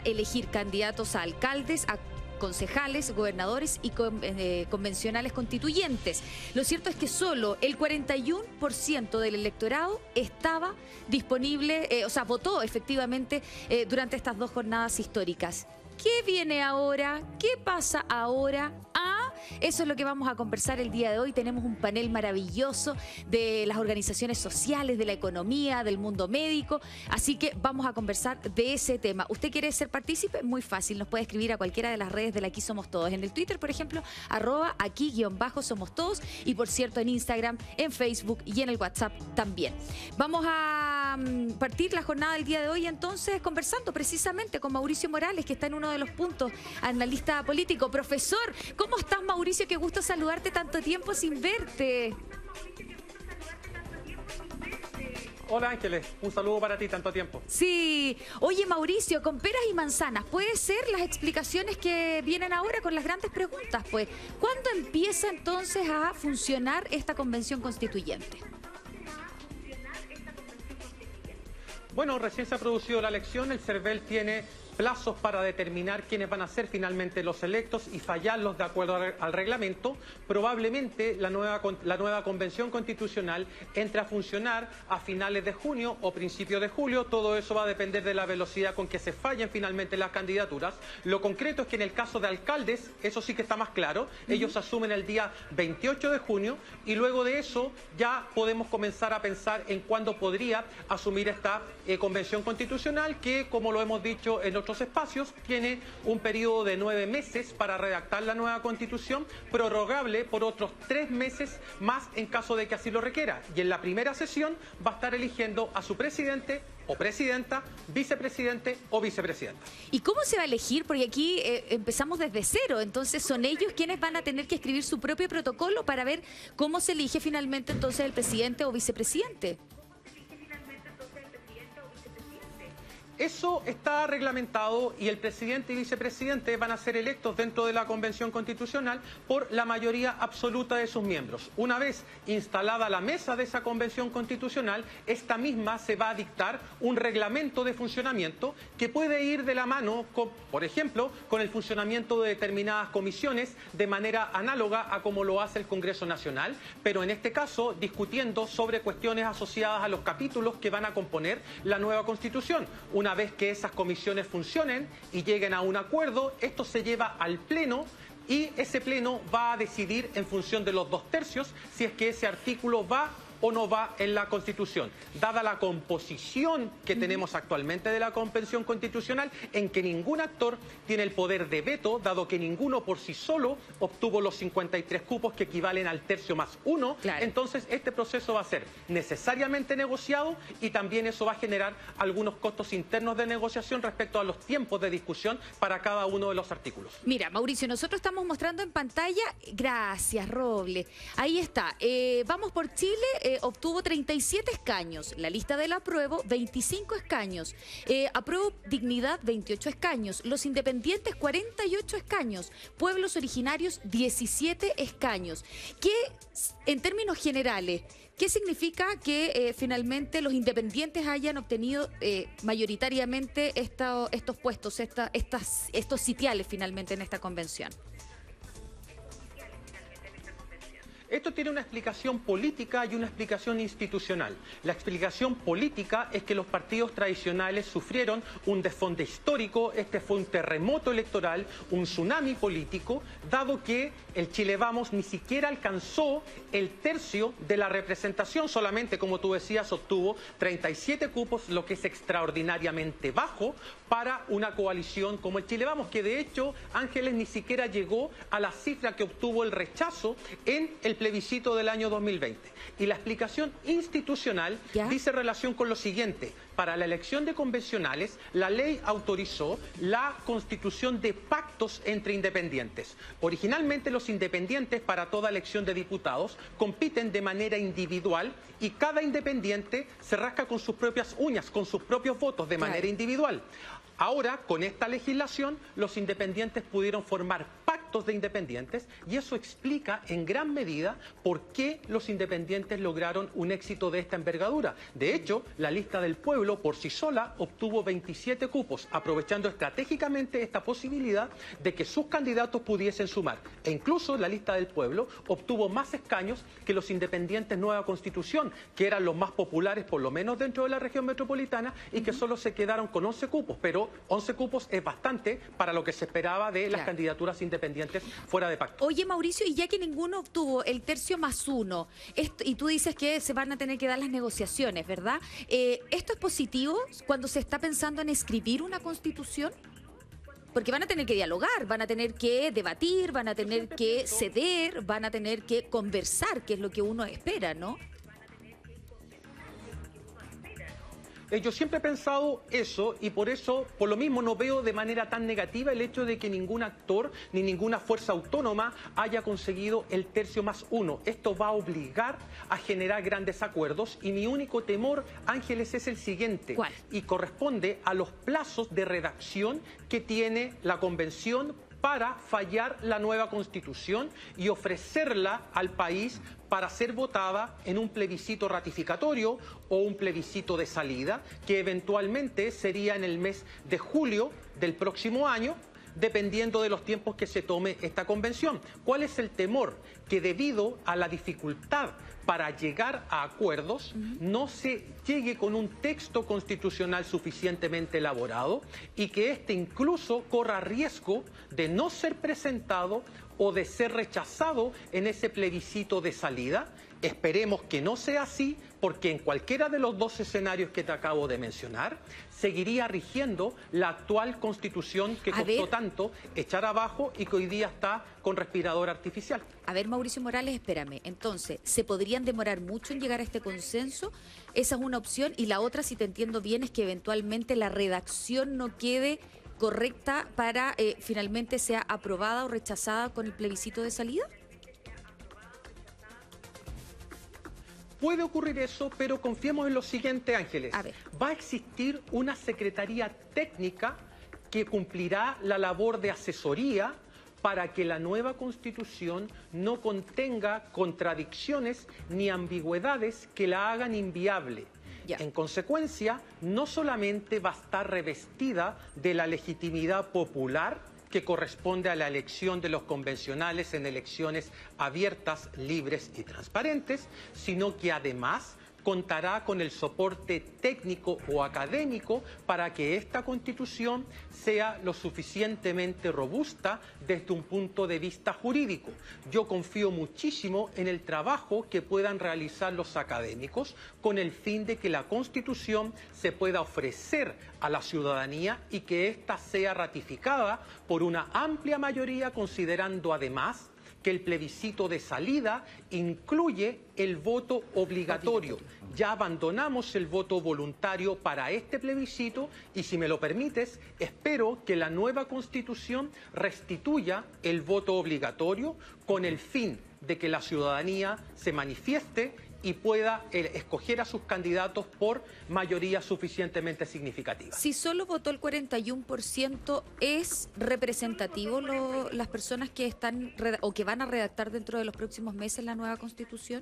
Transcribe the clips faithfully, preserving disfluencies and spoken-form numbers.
elegir candidatos a alcaldes, a concejales, gobernadores y con, eh, convencionales constituyentes. Lo cierto es que solo el cuarenta y uno por ciento del electorado estaba disponible, eh, o sea, votó efectivamente eh, durante estas dos jornadas históricas. ¿Qué viene ahora? ¿Qué pasa ahora? Ah, eso es lo que vamos a conversar el día de hoy. Tenemos un panel maravilloso de las organizaciones sociales, de la economía, del mundo médico. Así que vamos a conversar de ese tema. ¿Usted quiere ser partícipe? Muy fácil. Nos puede escribir a cualquiera de las redes de la Aquí Somos Todos. En el Twitter, por ejemplo, arroba aquí guión bajo somos todos. Y por cierto, en Instagram, en Facebook y en el WhatsApp también. Vamos a um, partir la jornada del día de hoy entonces conversando precisamente con Mauricio Morales, que está en uno de los puntos, analista político. Profesor, ¿cómo estás, Mauricio? Qué gusto saludarte, tanto tiempo sin verte. Hola Ángeles, un saludo para ti, tanto tiempo. Sí, oye Mauricio, con peras y manzanas, ¿puede ser las explicaciones que vienen ahora con las grandes preguntas? Pues, ¿cuándo empieza entonces a funcionar esta convención constituyente? Bueno, recién se ha producido la elección, el CERVEL tiene plazos para determinar quiénes van a ser finalmente los electos y fallarlos de acuerdo al reglamento. Probablemente la nueva, la nueva convención constitucional entre a funcionar a finales de junio o principios de julio. Todo eso va a depender de la velocidad con que se fallen finalmente las candidaturas. Lo concreto es que en el caso de alcaldes, eso sí que está más claro. Ellos asumen el día veintiocho de junio y luego de eso ya podemos comenzar a pensar en cuándo podría asumir esta eh, convención constitucional que, como lo hemos dicho en otros espacios, tiene un periodo de nueve meses para redactar la nueva constitución, prorrogable por otros tres meses más en caso de que así lo requiera. Y en la primera sesión va a estar eligiendo a su presidente o presidenta, vicepresidente o vicepresidenta. ¿Y cómo se va a elegir? Porque aquí eh, empezamos desde cero, entonces son ellos quienes van a tener que escribir su propio protocolo para ver cómo se elige finalmente entonces el presidente o vicepresidente. Eso está reglamentado y el presidente y vicepresidente van a ser electos dentro de la Convención Constitucional por la mayoría absoluta de sus miembros. Una vez instalada la mesa de esa Convención Constitucional, esta misma se va a dictar un reglamento de funcionamiento que puede ir de la mano, con, por ejemplo, con el funcionamiento de determinadas comisiones de manera análoga a como lo hace el Congreso Nacional, pero en este caso discutiendo sobre cuestiones asociadas a los capítulos que van a componer la nueva Constitución. Una vez que esas comisiones funcionen y lleguen a un acuerdo, esto se lleva al Pleno y ese Pleno va a decidir en función de los dos tercios si es que ese artículo va o no va en la Constitución. Dada la composición que tenemos actualmente de la Convención Constitucional, en que ningún actor tiene el poder de veto, dado que ninguno por sí solo obtuvo los cincuenta y tres cupos que equivalen al tercio más uno, claro. Entonces este proceso va a ser necesariamente negociado y también eso va a generar algunos costos internos de negociación respecto a los tiempos de discusión para cada uno de los artículos. Mira, Mauricio, nosotros estamos mostrando en pantalla, gracias Roble, ahí está, eh, Vamos por Chile, eh, obtuvo treinta y siete escaños, la lista del apruebo veinticinco escaños, eh, apruebo dignidad veintiocho escaños, los independientes cuarenta y ocho escaños, pueblos originarios diecisiete escaños. ¿Qué, en términos generales, qué significa que eh, finalmente los independientes hayan obtenido eh, mayoritariamente esta, estos puestos, esta, estas, estos sitiales finalmente en esta convención? Esto tiene una explicación política y una explicación institucional. La explicación política es que los partidos tradicionales sufrieron un desfonde histórico, este fue un terremoto electoral, un tsunami político, dado que el Chile Vamos ni siquiera alcanzó el tercio de la representación, solamente, como tú decías, obtuvo treinta y siete cupos, lo que es extraordinariamente bajo para una coalición como el Chile Vamos, que de hecho, Ángeles, ni siquiera llegó a la cifra que obtuvo el rechazo en el plebiscito del año dos mil veinte. Y la explicación institucional ¿Ya? dice relación con lo siguiente. Para la elección de convencionales, la ley autorizó la constitución de pactos entre independientes. Originalmente los independientes para toda elección de diputados compiten de manera individual y cada independiente se rasca con sus propias uñas, con sus propios votos de manera individual. Ahora, con esta legislación, los independientes pudieron formar pactos actos de independientes, y eso explica en gran medida por qué los independientes lograron un éxito de esta envergadura. De hecho, la lista del pueblo por sí sola obtuvo veintisiete cupos, aprovechando estratégicamente esta posibilidad de que sus candidatos pudiesen sumar. E incluso la lista del pueblo obtuvo más escaños que los independientes Nueva Constitución, que eran los más populares, por lo menos dentro de la región metropolitana, y que solo se quedaron con once cupos, pero once cupos es bastante para lo que se esperaba de las Claro. candidaturas independientes fuera de pacto. Oye, Mauricio, y ya que ninguno obtuvo el tercio más uno, esto, y tú dices que se van a tener que dar las negociaciones, ¿verdad? Eh, ¿Esto es positivo cuando se está pensando en escribir una constitución? Porque van a tener que dialogar, van a tener que debatir, van a tener que ceder, van a tener que conversar, que es lo que uno espera, ¿no? Eh, Yo siempre he pensado eso, y por eso, por lo mismo, no veo de manera tan negativa el hecho de que ningún actor ni ninguna fuerza autónoma haya conseguido el tercio más uno. Esto va a obligar a generar grandes acuerdos, y mi único temor, Ángeles, es el siguiente. ¿Cuál? Y corresponde a los plazos de redacción que tiene la Convención para fallar la nueva Constitución y ofrecerla al país para ser votada en un plebiscito ratificatorio o un plebiscito de salida, que eventualmente sería en el mes de julio del próximo año, dependiendo de los tiempos que se tome esta convención. ¿Cuál es el temor? Que debido a la dificultad para llegar a acuerdos, uh-huh. no se llegue con un texto constitucional suficientemente elaborado, y que éste incluso corra riesgo de no ser presentado o de ser rechazado en ese plebiscito de salida. Esperemos que no sea así, porque en cualquiera de los dos escenarios que te acabo de mencionar, seguiría rigiendo la actual Constitución que A costó ver. tanto echar abajo y que hoy día está con respirador artificial. A ver, Mauricio Morales, espérame. Entonces, ¿se podrían demorar mucho en llegar a este consenso? Esa es una opción. Y la otra, si te entiendo bien, es que eventualmente la redacción no quede correcta para eh, finalmente sea aprobada o rechazada con el plebiscito de salida. Puede ocurrir eso, pero confiemos en lo siguiente, Ángeles. A ver. Va a existir una secretaría técnica que cumplirá la labor de asesoría para que la nueva Constitución no contenga contradicciones ni ambigüedades que la hagan inviable. Ya. En consecuencia, no solamente va a estar revestida de la legitimidad popular que corresponde a la elección de los convencionales en elecciones abiertas, libres y transparentes, sino que además contará con el soporte técnico o académico para que esta Constitución sea lo suficientemente robusta desde un punto de vista jurídico. Yo confío muchísimo en el trabajo que puedan realizar los académicos con el fin de que la Constitución se pueda ofrecer a la ciudadanía y que ésta sea ratificada por una amplia mayoría, considerando además que el plebiscito de salida incluye el voto obligatorio. Ya abandonamos el voto voluntario para este plebiscito, y si me lo permites, espero que la nueva Constitución restituya el voto obligatorio con el fin de que la ciudadanía se manifieste y pueda eh, escoger a sus candidatos por mayoría suficientemente significativa. Si solo votó el cuarenta y uno por ciento, ¿es representativo lo, las personas que están o que van a redactar dentro de los próximos meses la nueva Constitución?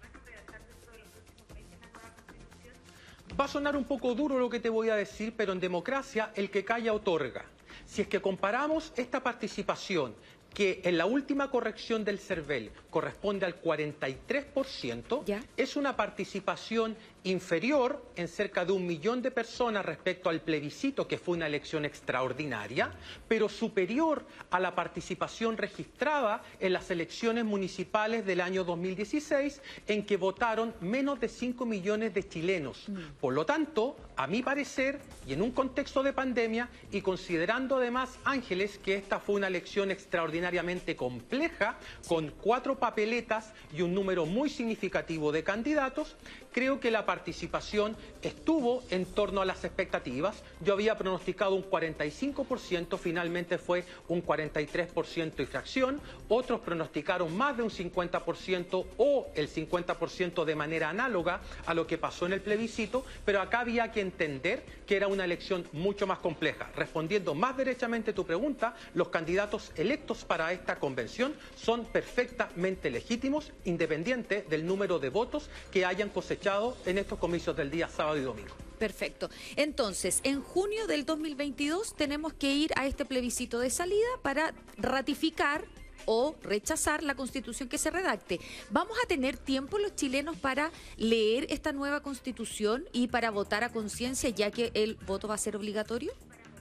Va a sonar un poco duro lo que te voy a decir, pero en democracia el que calla otorga. Si es que comparamos esta participación, que en la última corrección del CERVEL corresponde al cuarenta y tres por ciento, ¿Ya? Es una participación inferior en cerca de un millón de personas respecto al plebiscito, que fue una elección extraordinaria, pero superior a la participación registrada en las elecciones municipales del año dos mil dieciséis, en que votaron menos de cinco millones de chilenos. Mm. Por lo tanto, a mi parecer, y en un contexto de pandemia, y considerando además, Ángeles, que esta fue una elección extraordinariamente compleja, con cuatro papeletas y un número muy significativo de candidatos, creo que la participación estuvo en torno a las expectativas. Yo había pronosticado un cuarenta y cinco por ciento, finalmente fue un cuarenta y tres por ciento y fracción. Otros pronosticaron más de un cincuenta por ciento o el cincuenta por ciento de manera análoga a lo que pasó en el plebiscito, pero acá había que entender que era una elección mucho más compleja. Respondiendo más derechamente tu pregunta, los candidatos electos para esta convención son perfectamente legítimos, independiente del número de votos que hayan cosechado en estos comicios del día sábado y domingo. Perfecto. Entonces, en junio del dos mil veintidós tenemos que ir a este plebiscito de salida para ratificar o rechazar la constitución que se redacte. ¿Vamos a tener tiempo los chilenos para leer esta nueva constitución y para votar a conciencia, ya que el voto va a ser obligatorio?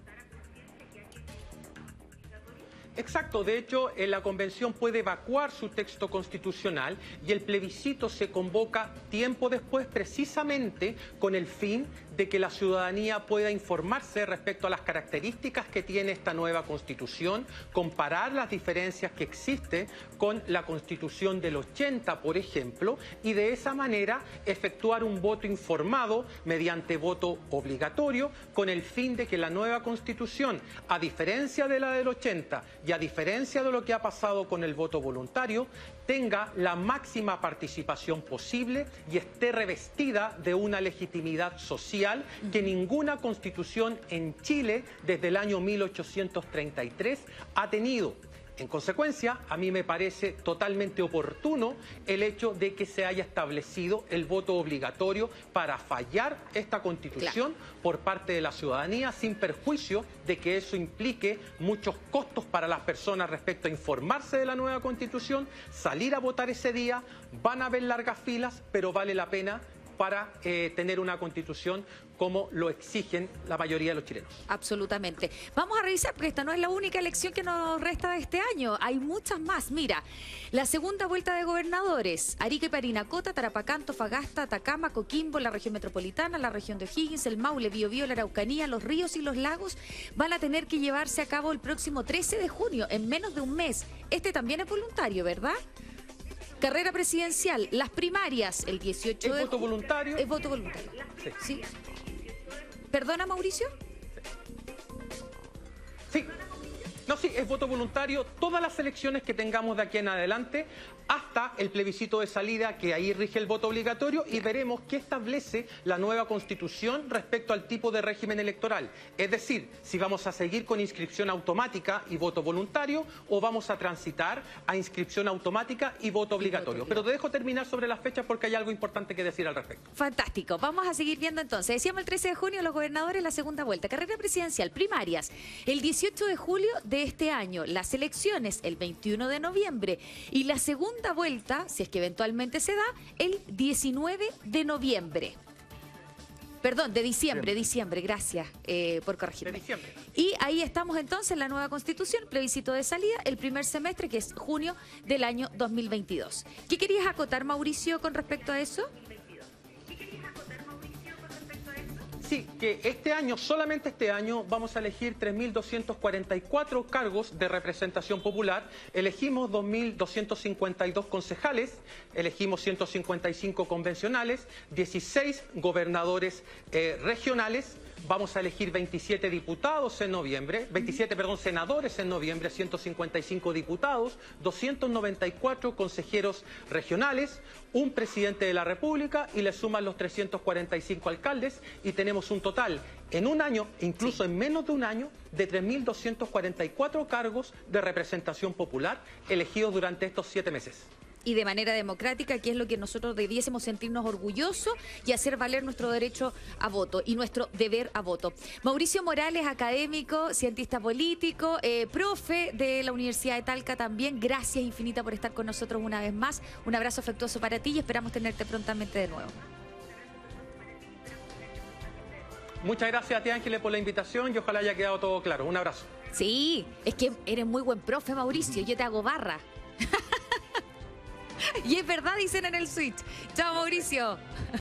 Exacto, de hecho, en la convención puede evacuar su texto constitucional y el plebiscito se convoca tiempo después precisamente con el fin de que la ciudadanía pueda informarse respecto a las características que tiene esta nueva constitución, comparar las diferencias que existen con la constitución del ochenta, por ejemplo, y de esa manera efectuar un voto informado mediante voto obligatorio con el fin de que la nueva constitución, a diferencia de la del ochenta y a diferencia de lo que ha pasado con el voto voluntario, tenga la máxima participación posible y esté revestida de una legitimidad social que ninguna constitución en Chile desde el año mil ochocientos treinta y tres ha tenido. En consecuencia, a mí me parece totalmente oportuno el hecho de que se haya establecido el voto obligatorio para fallar esta constitución claro. por parte de la ciudadanía, sin perjuicio de que eso implique muchos costos para las personas respecto a informarse de la nueva constitución, salir a votar ese día, van a haber largas filas, pero vale la pena para eh, tener una constitución como lo exigen la mayoría de los chilenos. Absolutamente. Vamos a revisar, porque esta no es la única elección que nos resta de este año. Hay muchas más. Mira, la segunda vuelta de gobernadores. Arica y Parinacota, Tarapacá, Antofagasta, Atacama, Coquimbo, la región metropolitana, la región de O'Higgins, el Maule, Biobío, la Araucanía, los ríos y los lagos van a tener que llevarse a cabo el próximo trece de junio, en menos de un mes. Este también es voluntario, ¿verdad? Carrera presidencial, las primarias, el dieciocho de... ¿Es voto voluntario? Es voto voluntario. Sí. ¿Sí? ¿Perdona, Mauricio? Sí. No, sí, es voto voluntario. Todas las elecciones que tengamos de aquí en adelante, hasta el plebiscito de salida, que ahí rige el voto obligatorio, y veremos qué establece la nueva Constitución respecto al tipo de régimen electoral. Es decir, si vamos a seguir con inscripción automática y voto voluntario, o vamos a transitar a inscripción automática y voto obligatorio. Pero te dejo terminar sobre las fechas porque hay algo importante que decir al respecto. Fantástico. Vamos a seguir viendo entonces. Decíamos el trece de junio los gobernadores, la segunda vuelta. Carrera presidencial, primarias, el dieciocho de julio de este año. Las elecciones, el veintiuno de noviembre. Y la segunda vuelta, si es que eventualmente se da, el diecinueve de noviembre. Perdón, de diciembre, diciembre, gracias eh, por corregirme. De diciembre. Y ahí estamos entonces en la nueva Constitución, plebiscito de salida, el primer semestre, que es junio del año dos mil veintidós. ¿Qué querías acotar, Mauricio, con respecto a eso? Sí, que este año, solamente este año, vamos a elegir tres mil doscientos cuarenta y cuatro cargos de representación popular. Elegimos dos mil doscientos cincuenta y dos concejales, elegimos ciento cincuenta y cinco convencionales, dieciséis gobernadores eh, regionales. Vamos a elegir veintisiete diputados en noviembre, veintisiete, perdón, senadores en noviembre, ciento cincuenta y cinco diputados, doscientos noventa y cuatro consejeros regionales, un presidente de la República y le suman los trescientos cuarenta y cinco alcaldes y tenemos un total en un año, incluso sí. en menos de un año, de tres mil doscientos cuarenta y cuatro cargos de representación popular elegidos durante estos siete meses. Y de manera democrática, que es lo que nosotros debiésemos sentirnos orgullosos y hacer valer nuestro derecho a voto y nuestro deber a voto. Mauricio Morales, académico, cientista político, eh, profe de la Universidad de Talca también. Gracias infinita por estar con nosotros una vez más. Un abrazo afectuoso para ti y esperamos tenerte prontamente de nuevo. Muchas gracias a ti, Ángeles, por la invitación y ojalá haya quedado todo claro. Un abrazo. Sí, es que eres muy buen profe, Mauricio. Yo te hago barra. Y es verdad, dicen en el switch. Chao, Mauricio.